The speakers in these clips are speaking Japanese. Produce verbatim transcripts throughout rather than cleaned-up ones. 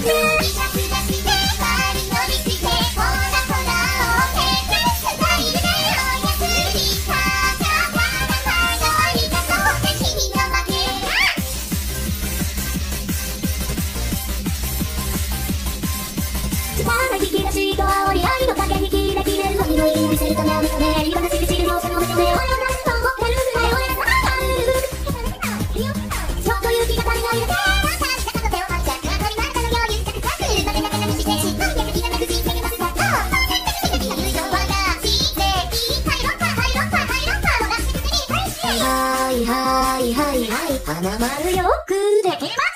引き出しと煽り合いの駆け引きで切れる時の意味見せるためを認め言い話で知るのその目の目をよなすと思ってるぐらい俺がさあるちょっと勇気が足りないだけはいはいはいはい花丸よくできました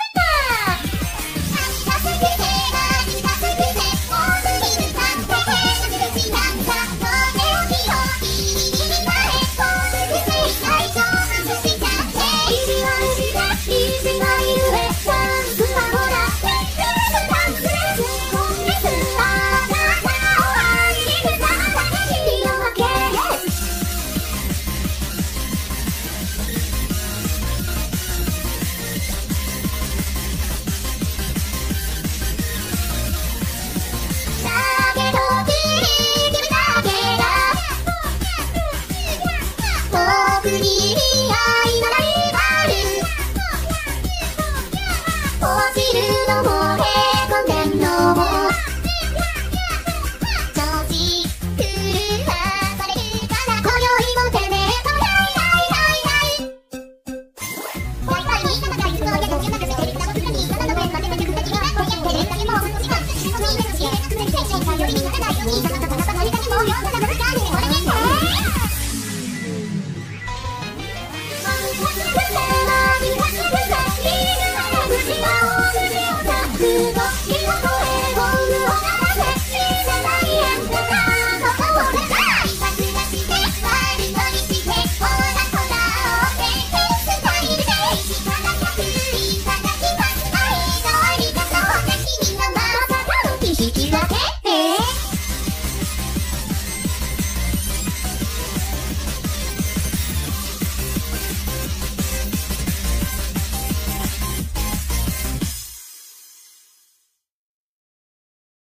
Good